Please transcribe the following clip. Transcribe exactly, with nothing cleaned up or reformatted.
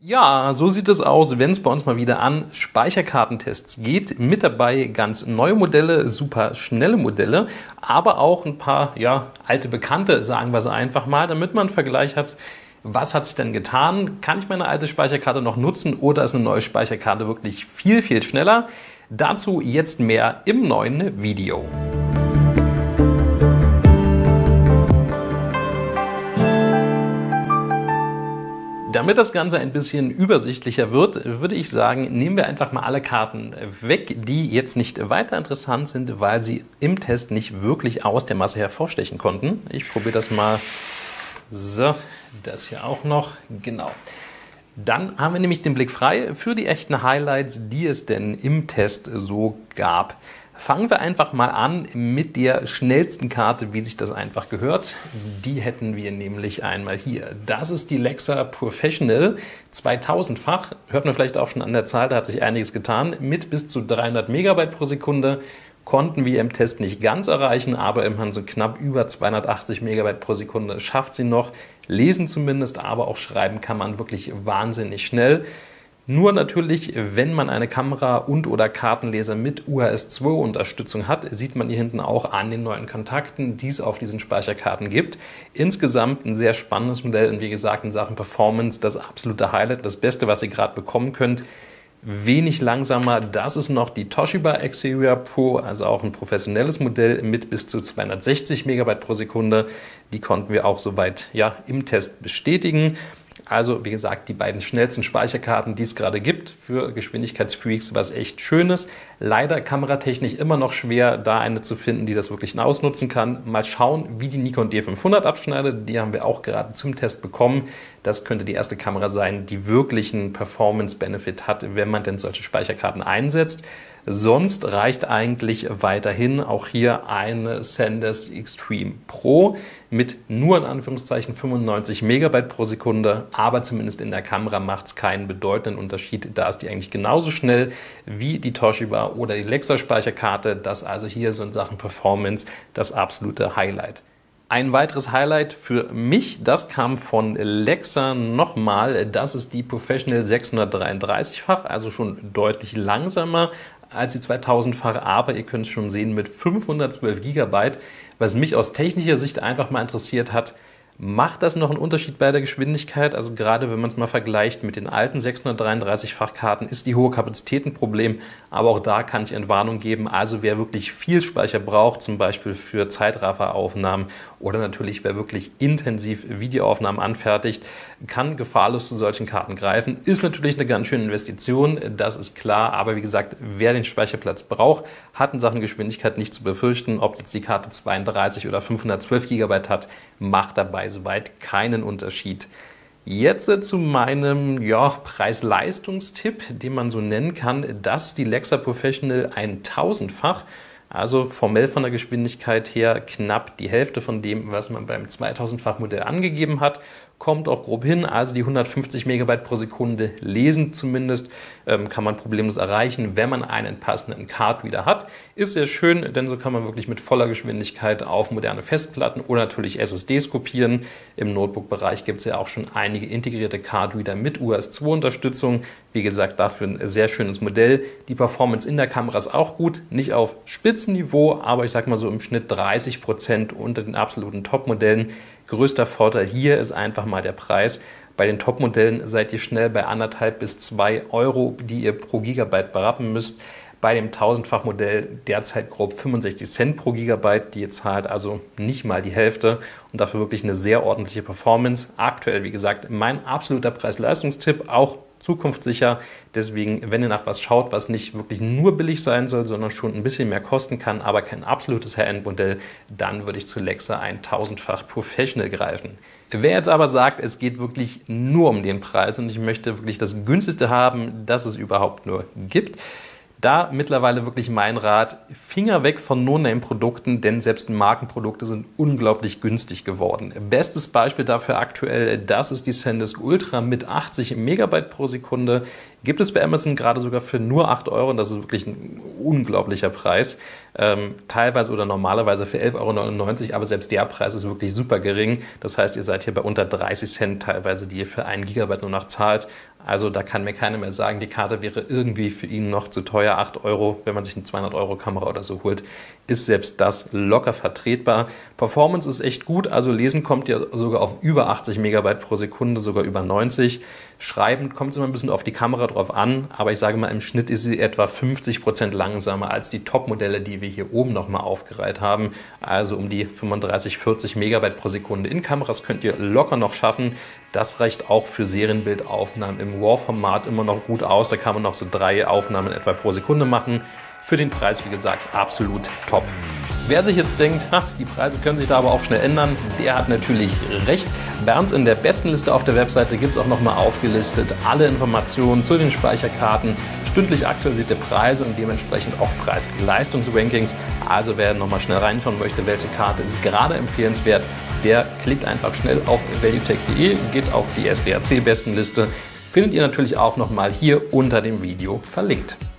Ja, so sieht es aus, wenn es bei uns mal wieder an Speicherkartentests geht. Mit dabei ganz neue Modelle, super schnelle Modelle, aber auch ein paar ja, alte Bekannte, sagen wir es einfach mal, damit man einen Vergleich hat. Was hat sich denn getan? Kann ich meine alte Speicherkarte noch nutzen oder ist eine neue Speicherkarte wirklich viel, viel schneller? Dazu jetzt mehr im neuen Video. Damit das Ganze ein bisschen übersichtlicher wird, würde ich sagen, nehmen wir einfach mal alle Karten weg, die jetzt nicht weiter interessant sind, weil sie im Test nicht wirklich aus der Masse hervorstechen konnten. Ich probiere das mal. So, das hier auch noch. Genau. Dann haben wir nämlich den Blick frei für die echten Highlights, die es denn im Test so gab. Fangen wir einfach mal an mit der schnellsten Karte, wie sich das einfach gehört. Die hätten wir nämlich einmal hier. Das ist die Lexa Professional, zweitausendfach. Hört man vielleicht auch schon an der Zahl, da hat sich einiges getan. Mit bis zu dreihundert Megabyte pro Sekunde konnten wir im Test nicht ganz erreichen, aber immerhin so knapp über zweihundertachtzig Megabyte pro Sekunde schafft sie noch. Lesen zumindest, aber auch schreiben kann man wirklich wahnsinnig schnell. Nur natürlich, wenn man eine Kamera und oder Kartenleser mit U H S zwei Unterstützung hat, sieht man hier hinten auch an den neuen Kontakten, die es auf diesen Speicherkarten gibt. Insgesamt ein sehr spannendes Modell und wie gesagt in Sachen Performance das absolute Highlight, das Beste, was ihr gerade bekommen könnt. Wenig langsamer, das ist noch die Toshiba Xperia Pro, also auch ein professionelles Modell mit bis zu zweihundertsechzig Megabyte pro Sekunde. Die konnten wir auch soweit ja, im Test bestätigen. Also wie gesagt, die beiden schnellsten Speicherkarten, die es gerade gibt für Geschwindigkeitsfreaks, was echt schön ist. Leider kameratechnisch immer noch schwer, da eine zu finden, die das wirklich ausnutzen kann. Mal schauen, wie die Nikon D fünfhundert abschneidet. Die haben wir auch gerade zum Test bekommen. Das könnte die erste Kamera sein, die wirklich einen Performance-Benefit hat, wenn man denn solche Speicherkarten einsetzt. Sonst reicht eigentlich weiterhin auch hier eine SanDisk Extreme Pro mit nur in Anführungszeichen fünfundneunzig Megabyte pro Sekunde, aber zumindest in der Kamera macht es keinen bedeutenden Unterschied. Da ist die eigentlich genauso schnell wie die Toshiba oder die Lexa Speicherkarte. Das also hier so in Sachen Performance das absolute Highlight. Ein weiteres Highlight für mich, das kam von Lexa nochmal, das ist die Professional sechshundertdreiunddreißig-fach, also schon deutlich langsamer als die zweitausendfach, aber ihr könnt es schon sehen mit fünfhundertzwölf Gigabyte. Was mich aus technischer Sicht einfach mal interessiert hat, macht das noch einen Unterschied bei der Geschwindigkeit? Also gerade wenn man es mal vergleicht mit den alten sechshundertdreiunddreißig-fach Karten, ist die hohe Kapazität ein Problem, aber auch da kann ich Entwarnung geben. Also wer wirklich viel Speicher braucht, zum Beispiel für Zeitrafferaufnahmen oder natürlich wer wirklich intensiv Videoaufnahmen anfertigt, kann gefahrlos zu solchen Karten greifen. Ist natürlich eine ganz schöne Investition, das ist klar, aber wie gesagt, wer den Speicherplatz braucht, hat in Sachen Geschwindigkeit nicht zu befürchten. Ob jetzt die Karte zweiunddreißig oder fünfhundertzwölf Gigabyte hat, macht dabei soweit keinen Unterschied. Jetzt zu meinem ja, Preis-Leistungstipp, den man so nennen kann. Das ist die Lexa Professional tausendfach. Also formell von der Geschwindigkeit her knapp die Hälfte von dem, was man beim zweitausendfach Modell angegeben hat. Kommt auch grob hin, also die hundertfünfzig Megabyte pro Sekunde lesen zumindest, ähm, kann man problemlos erreichen, wenn man einen passenden Card-Reader hat. Ist sehr schön, denn so kann man wirklich mit voller Geschwindigkeit auf moderne Festplatten oder natürlich S S Ds kopieren. Im Notebook-Bereich gibt es ja auch schon einige integrierte Card-Reader mit U H S zwei Unterstützung. Wie gesagt, dafür ein sehr schönes Modell. Die Performance in der Kamera ist auch gut, nicht auf Spitzenniveau, aber ich sag mal so im Schnitt dreißig Prozent unter den absoluten Top-Modellen. Größter Vorteil hier ist einfach mal der Preis. Bei den Top-Modellen seid ihr schnell bei anderthalb bis zwei Euro, die ihr pro Gigabyte berappen müsst. Bei dem tausendfach Modell derzeit grob fünfundsechzig Cent pro Gigabyte, die ihr zahlt, also nicht mal die Hälfte und dafür wirklich eine sehr ordentliche Performance. Aktuell, wie gesagt, mein absoluter Preis-Leistungstipp, auch zukunftssicher. Deswegen, wenn ihr nach was schaut, was nicht wirklich nur billig sein soll, sondern schon ein bisschen mehr kosten kann, aber kein absolutes High-End-Modell, dann würde ich zu Lexa tausendfach Professional greifen. Wer jetzt aber sagt, es geht wirklich nur um den Preis und ich möchte wirklich das günstigste haben, das es überhaupt nur gibt, Da mittlerweile wirklich mein Rat, Finger weg von No-Name-Produkten, denn selbst Markenprodukte sind unglaublich günstig geworden. Bestes Beispiel dafür aktuell, das ist die SanDisk Ultra mit achtzig Megabyte pro Sekunde. Gibt es bei Amazon gerade sogar für nur acht Euro und das ist wirklich ein unglaublicher Preis. Ähm, teilweise oder normalerweise für elf Euro neunundneunzig, aber selbst der Preis ist wirklich super gering. Das heißt, ihr seid hier bei unter dreißig Cent teilweise, die ihr für einen Gigabyte nur noch zahlt. Also da kann mir keiner mehr sagen, die Karte wäre irgendwie für ihn noch zu teuer. acht Euro, wenn man sich eine zweihundert Euro Kamera oder so holt, ist selbst das locker vertretbar. Performance ist echt gut, also lesen kommt ja sogar auf über achtzig Megabyte pro Sekunde, sogar über neunzig. Schreiben kommt es immer ein bisschen auf die Kamera drauf an, aber ich sage mal, im Schnitt ist sie etwa fünfzig Prozent langsamer als die Top-Modelle, die wir hier oben nochmal aufgereiht haben. Also um die fünfunddreißig, vierzig Megabyte pro Sekunde. In Kameras könnt ihr locker noch schaffen. Das reicht auch für Serienbildaufnahmen im RAW-Format immer noch gut aus. Da kann man noch so drei Aufnahmen etwa pro Sekunde machen. Für den Preis, wie gesagt, absolut top. Wer sich jetzt denkt, ha, die Preise können sich da aber auch schnell ändern, der hat natürlich recht. Bei uns in der Bestenliste auf der Webseite gibt es auch nochmal aufgelistet alle Informationen zu den Speicherkarten, stündlich aktualisierte Preise und dementsprechend auch Preis-Leistungs-Rankings. Also wer nochmal schnell reinschauen möchte, welche Karte ist gerade empfehlenswert, der klickt einfach schnell auf valuetech punkt de, geht auf die S D A C-Bestenliste. Findet ihr natürlich auch nochmal hier unter dem Video verlinkt.